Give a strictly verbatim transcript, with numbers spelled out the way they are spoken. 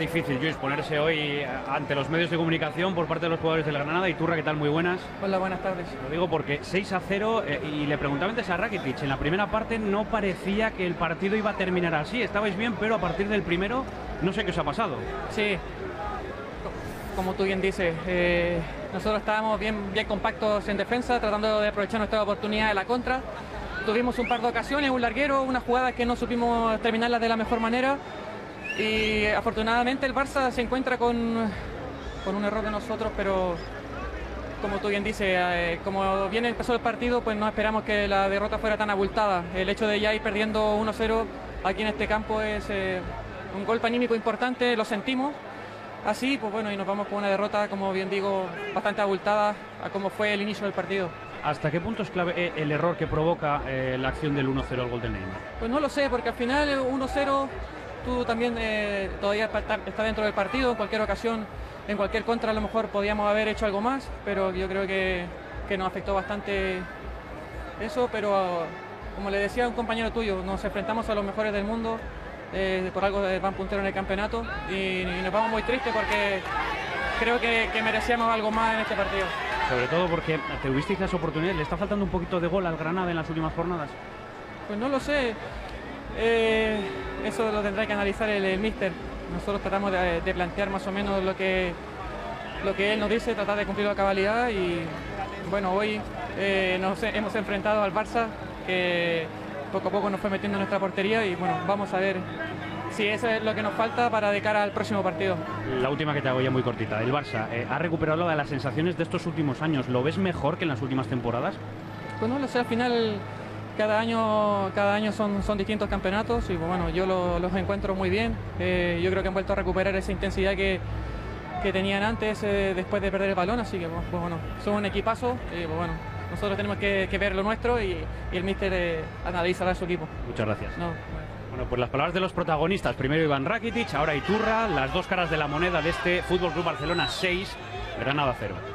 difícil, Lluís, ponerse hoy ante los medios de comunicación por parte de los jugadores del Granada. Iturra, ¿qué tal? Muy buenas. Hola, buenas tardes. Lo digo porque seis a cero eh, y le preguntaba antes a Rakitic, en la primera parte no parecía que el partido iba a terminar así, estabais bien, pero a partir del primero no sé qué os ha pasado. Sí, como tú bien dices, eh, nosotros estábamos bien, bien compactos en defensa, tratando de aprovechar nuestra oportunidad de la contra. Tuvimos un par de ocasiones, un larguero, una jugada que no supimos terminarla de la mejor manera. Y afortunadamente el Barça se encuentra con, con un error de nosotros, pero como tú bien dices, eh, como bien empezó el partido, pues no esperamos que la derrota fuera tan abultada. El hecho de ya ir perdiendo uno cero aquí en este campo es eh, un golpe anímico importante, lo sentimos. Así, pues bueno, y nos vamos con una derrota, como bien digo, bastante abultada a como fue el inicio del partido. ¿Hasta qué punto es clave el error que provoca eh, la acción del uno cero, el gol de Neymar? Pues no lo sé, porque al final uno cero, tú también eh, todavía está dentro del partido, en cualquier ocasión, en cualquier contra a lo mejor podíamos haber hecho algo más, pero yo creo que, que nos afectó bastante eso, pero como le decía a un compañero tuyo, nos enfrentamos a los mejores del mundo, eh, por algo van punteros en el campeonato y, y nos vamos muy tristes porque creo que, que merecíamos algo más en este partido. Sobre todo porque tuvisteis las oportunidades, ¿le está faltando un poquito de gol al Granada en las últimas jornadas? Pues no lo sé, eh, eso lo tendrá que analizar el, el míster. Nosotros tratamos de, de plantear más o menos lo que, lo que él nos dice, tratar de cumplir la cabalidad y bueno, hoy eh, nos hemos enfrentado al Barça, que poco a poco nos fue metiendo en nuestra portería y bueno, vamos a ver si eso es lo que nos falta para de cara al próximo partido. La última que te hago ya muy cortita. El Barça eh, ha recuperado de las sensaciones de estos últimos años. ¿Lo ves mejor que en las últimas temporadas? Pues no lo sé, al final cada año, cada año son, son distintos campeonatos y pues bueno, yo lo, los encuentro muy bien. Eh, yo creo que han vuelto a recuperar esa intensidad que, que tenían antes eh, después de perder el balón, así que pues, bueno, son un equipazo y pues bueno, nosotros tenemos que, que ver lo nuestro y, y el míster eh, analizará a su equipo. Muchas gracias. No, bueno. Bueno, pues las palabras de los protagonistas. Primero Iván Rakitic, ahora Iturra, las dos caras de la moneda de este Fútbol Club Barcelona seis, Granada cero.